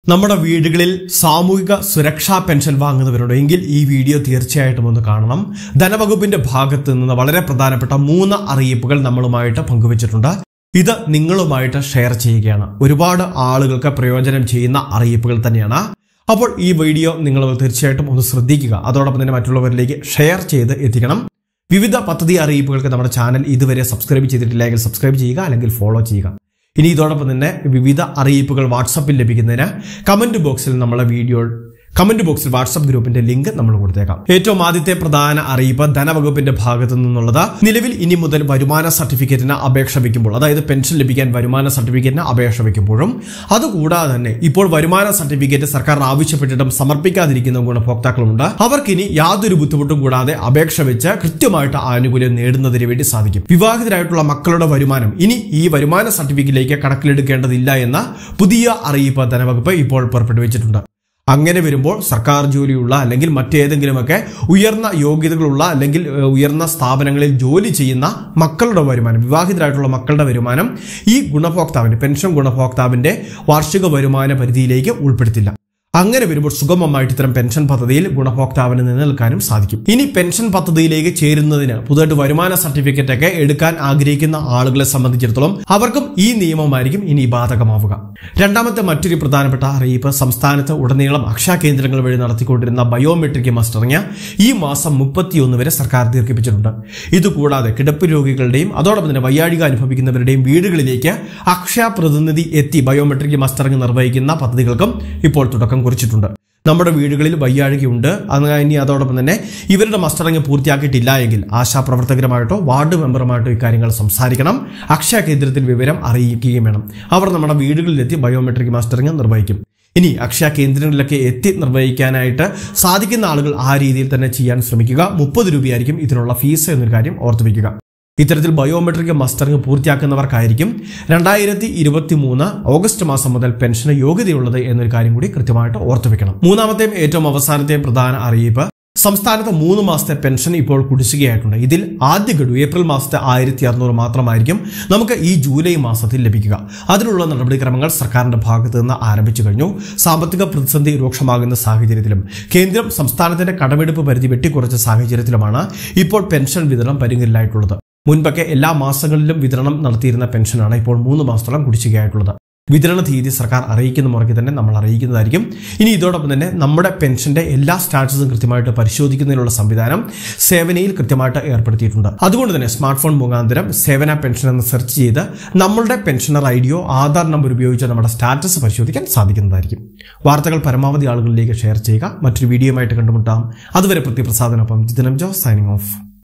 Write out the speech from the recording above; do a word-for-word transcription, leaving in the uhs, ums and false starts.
നമ്മുടെ വീടുകളിൽ സാമൂഹിക സുരക്ഷാ പെൻഷൻ വാങ്ങുന്നവരുണ്ടെങ്കിൽ ഈ വീഡിയോ തീർച്ചയായിട്ടും ഒന്ന് കാണണം. ധനവകുപ്പിന്റെ ഭാഗത്ത് നിന്ന് വളരെ പ്രധാനപ്പെട്ട മൂന്ന് അറിയിപ്പുകൾ നമ്മളുമായിട്ട് പങ്കുവച്ചിട്ടുണ്ട്. ഇത് നിങ്ങളുമായിട്ട് ഷെയർ ചെയ്യുകയാണ്. ഒരുപാട് ആളുകൾക്ക് പ്രയോജനം ചെയ്യുന്ന അറിയിപ്പുകൾ തന്നെയാണ്. അപ്പോൾ ഈ വീഡിയോ നിങ്ങൾ തീർച്ചയായിട്ടും ഒന്ന് ശ്രദ്ധിക്കുക. അതോടൊപ്പം തന്നെ മറ്റുള്ളവരിലേക്ക് ഷെയർ ചെയ്ത് എത്തിക്കണം. വിവിധ പദ്ധതി അറിയിപ്പുകൾക്ക് നമ്മുടെ ചാനൽ ഇതുവരെ സബ്സ്ക്രൈബ് ചെയ്തിട്ടില്ലെങ്കിൽ സബ്സ്ക്രൈബ് ചെയ്യുക, അല്ലെങ്കിൽ ഫോളോ ചെയ്യുക. ഇനി ഇതോടൊപ്പം തന്നെ വിവിധ അറിയിപ്പുകൾ വാട്സാപ്പിൽ ലഭിക്കുന്നതിന് കമന്റ് ബോക്സിൽ നമ്മളെ വീഡിയോ കമന്റ് ബോക്സിൽ വാട്സ്ആപ്പ് ഗ്രൂപ്പിന്റെ ലിങ്ക് നമ്മൾ കൊടുത്തേക്കാം. ഏറ്റവും ആദ്യത്തെ പ്രധാന അറിയിപ്പ് ധനവകുപ്പിന്റെ ഭാഗത്തു നിന്നുള്ളത്. നിലവിൽ ഇനി മുതൽ വരുമാന സർട്ടിഫിക്കറ്റിന് അപേക്ഷ വയ്ക്കുമ്പോൾ, അതായത് പെൻഷൻ ലഭിക്കാൻ വരുമാന സർട്ടിഫിക്കറ്റിന് അപേക്ഷ വയ്ക്കുമ്പോഴും അതുകൂടാതെ തന്നെ ഇപ്പോൾ വരുമാന സർട്ടിഫിക്കറ്റ് സർക്കാർ ആവശ്യപ്പെട്ടിട്ടും സമർപ്പിക്കാതിരിക്കുന്ന ഗുണഭോക്താക്കളുണ്ട്. അവർക്കിനി യാതൊരു ബുദ്ധിമുട്ടും കൂടാതെ അപേക്ഷ വെച്ച് കൃത്യമായിട്ട് ആനുകൂല്യം നേടുന്നതിന് വേണ്ടി സാധിക്കും. വിവാഹിതരായിട്ടുള്ള മക്കളുടെ വരുമാനം ഇനി ഈ വരുമാന സർട്ടിഫിക്കറ്റിലേക്ക് കണക്കിലെടുക്കേണ്ടതില്ല എന്ന പുതിയ അറിയിപ്പ് ധനവകുപ്പ് ഇപ്പോൾ പുറപ്പെടുവിച്ചിട്ടുണ്ട്. അങ്ങനെ വരുമ്പോൾ സർക്കാർ ജോലിയുള്ള അല്ലെങ്കിൽ മറ്റേതെങ്കിലുമൊക്കെ ഉയർന്ന യോഗ്യതകളുള്ള അല്ലെങ്കിൽ ഉയർന്ന സ്ഥാപനങ്ങളിൽ ജോലി ചെയ്യുന്ന മക്കളുടെ വരുമാനം, വിവാഹിതരായിട്ടുള്ള മക്കളുടെ വരുമാനം ഈ ഗുണഭോക്താവിന്റെ പെൻഷൻ ഗുണഭോക്താവിന്റെ വാർഷിക വരുമാന പരിധിയിലേക്ക് ഉൾപ്പെടുത്തില്ല. അങ്ങനെ വരുമ്പോൾ സുഗമമായിട്ട് ഇത്തരം പെൻഷൻ പദ്ധതിയിൽ ഗുണഭോക്താവിന് നിലനിൽക്കാനും സാധിക്കും. ഇനി പെൻഷൻ പദ്ധതിയിലേക്ക് ചേരുന്നതിന് പുതുതായിട്ട് വരുമാന സർട്ടിഫിക്കറ്റ് ഒക്കെ എടുക്കാൻ ആഗ്രഹിക്കുന്ന ആളുകളെ സംബന്ധിച്ചിടത്തോളം അവർക്കും ഈ നിയമമായിരിക്കും ഇനി ബാധകമാവുക. രണ്ടാമത്തെ മറ്റൊരു പ്രധാനപ്പെട്ട അറിയിപ്പ്, സംസ്ഥാനത്ത് ഉടനീളം അക്ഷയ കേന്ദ്രങ്ങൾ വഴി നടത്തിക്കൊണ്ടിരുന്ന ബയോമെട്രിക് മസ്റ്ററിംഗ് ഈ മാസം മുപ്പത്തിയൊന്ന് വരെ സർക്കാർ ദീർഘിപ്പിച്ചിട്ടുണ്ട്. ഇതുകൂടാതെ കിടപ്പ് രോഗികളുടെയും അതോടൊപ്പം തന്നെ വയ്യാഴിക അനുഭവിക്കുന്നവരുടെയും വീടുകളിലേക്ക് അക്ഷയ പ്രതിനിധി എത്തി ബയോമെട്രിക് മസ്റ്ററിംഗ് നിർവഹിക്കുന്ന പദ്ധതികൾക്കും ഇപ്പോൾ തുടക്കം കുറിച്ചിട്ടുണ്ട്. നമ്മുടെ വീടുകളിൽ വയ്യാഴികയുണ്ട്, ഇനി അതോടൊപ്പം തന്നെ ഇവരുടെ മസ്റ്ററിംഗ് പൂർത്തിയാക്കിയിട്ടില്ല എങ്കിൽ ആശാപ്രവർത്തകരുമായിട്ടോ വാർഡ് മെമ്പറുമായിട്ടോ ഇക്കാര്യങ്ങൾ സംസാരിക്കണം. അക്ഷയ കേന്ദ്രത്തിൽ വിവരം അറിയിക്കുകയും വേണം. അവർ നമ്മുടെ വീടുകളിലെത്തി ബയോമെട്രിക് മസ്റ്ററിംഗ് നിർവഹിക്കും. ഇനി അക്ഷയ കേന്ദ്രങ്ങളിലൊക്കെ എത്തി നിർവഹിക്കാനായിട്ട് സാധിക്കുന്ന ആളുകൾ ആ രീതിയിൽ തന്നെ ചെയ്യാൻ ശ്രമിക്കുക. മുപ്പത് രൂപയായിരിക്കും ഇതിനുള്ള ഫീസ് എന്നൊരു കാര്യം ഓർത്തുവയ്ക്കുക. ഇത്തരത്തിൽ ബയോമെട്രിക് മസ്റ്ററിംഗ് പൂർത്തിയാക്കുന്നവർക്കായിരിക്കും രണ്ടായിരത്തി ഇരുപത്തി മൂന്ന് ഓഗസ്റ്റ് മാസം മുതൽ പെൻഷന് യോഗ്യതയുള്ളത് എന്നൊരു കാര്യം കൂടി കൃത്യമായിട്ട് ഓർത്തുവെക്കണം. മൂന്നാമത്തെയും ഏറ്റവും അവസാനത്തെയും പ്രധാന അറിയിപ്പ്, സംസ്ഥാനത്ത് മൂന്ന് മാസത്തെ പെൻഷൻ ഇപ്പോൾ കുടിശ്ശികയായിട്ടുണ്ട്. ഇതിൽ ആദ്യ ഗഡു ഏപ്രിൽ മാസത്തെ ആയിരത്തി അറുന്നൂറ് മാത്രമായിരിക്കും നമുക്ക് ഈ ജൂലൈ മാസത്തിൽ ലഭിക്കുക. അതിനുള്ള നടപടിക്രമങ്ങൾ സർക്കാരിന്റെ ഭാഗത്ത് നിന്ന് ആരംഭിച്ചു കഴിഞ്ഞു. സാമ്പത്തിക പ്രതിസന്ധി രൂക്ഷമാകുന്ന സാഹചര്യത്തിലും കേന്ദ്രം സംസ്ഥാനത്തിന്റെ കടമെടുപ്പ് പരിധി വെട്ടിക്കുറച്ച സാഹചര്യത്തിലുമാണ് ഇപ്പോൾ പെൻഷൻ വിതരണം പരിഗണിലായിട്ടുള്ളത്. മുൻപൊക്കെ എല്ലാ മാസങ്ങളിലും വിതരണം നടത്തിയിരുന്ന പെൻഷനാണ് ഇപ്പോൾ മൂന്ന് മാസത്തോളം കുടിശ്ശികയായിട്ടുള്ളത്. വിതരണ തീയതി സർക്കാർ അറിയിക്കുന്ന മുറയ്ക്ക് തന്നെ നമ്മൾ അറിയിക്കുന്നതായിരിക്കും. ഇനി ഇതോടൊപ്പം തന്നെ നമ്മുടെ പെൻഷന്റെ എല്ലാ സ്റ്റാറ്റസും കൃത്യമായിട്ട് പരിശോധിക്കുന്നതിനുള്ള സംവിധാനം സേവനയിൽ കൃത്യമായിട്ട് ഏർപ്പെടുത്തിയിട്ടുണ്ട്. അതുകൊണ്ട് തന്നെ സ്മാർട്ട് ഫോൺ മുഖാന്തരം സേവന പെൻഷൻ എന്ന് സെർച്ച് ചെയ്ത് നമ്മളുടെ പെൻഷനർ ഐ ഡിയോ ആധാർ നമ്പർ ഉപയോഗിച്ച് നമ്മുടെ സ്റ്റാറ്റസ് പരിശോധിക്കാൻ സാധിക്കുന്നതായിരിക്കും. വാർത്തകൾ പരമാവധി ആളുകളിലേക്ക് ഷെയർ ചെയ്യുക. മറ്റൊരു വീഡിയോയുമായിട്ട് കണ്ടുമുട്ടാം. അതുവരെ പ്രതിപ്രസാദനൊപ്പം ജിതനം ജോസ് സൈനിങ് ഓഫ്.